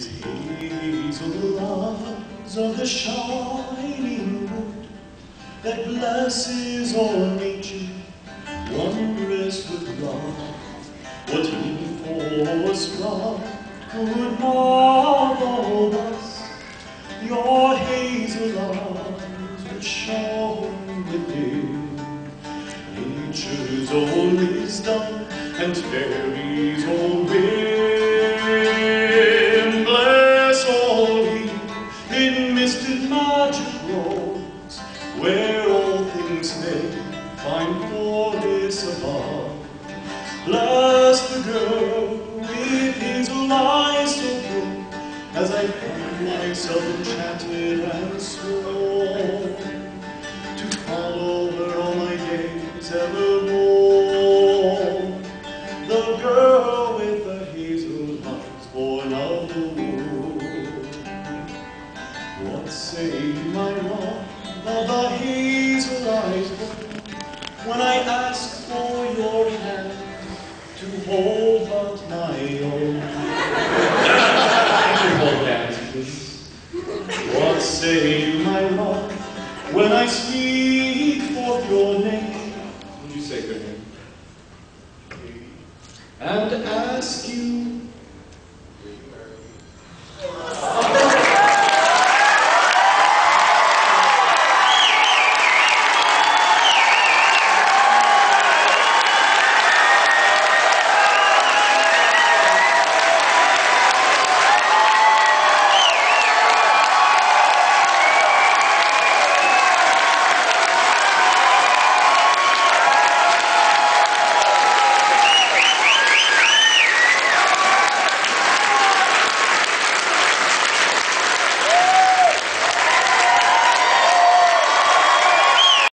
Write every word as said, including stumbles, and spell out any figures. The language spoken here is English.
His hazel eyes are the shining wood that blesses all nature, wondrous with love. What he forescribed could marvel thus. Your hazel eyes which shone within nature's own wisdom and fairies' own whim. Bless all he in misted magic grows, where all things may find forest above. Bless the girl with hazel eyes so pure, as I find myself enchanted and sworn to follow her all my days evermore. The girl with the hazel eyes, born of the wood. What say you, my love, of the hazel eyes when I ask for your hand to hold but my own? Hold hands, please. What say you, my love, when I speak forth your name? Would you say good name? And ask you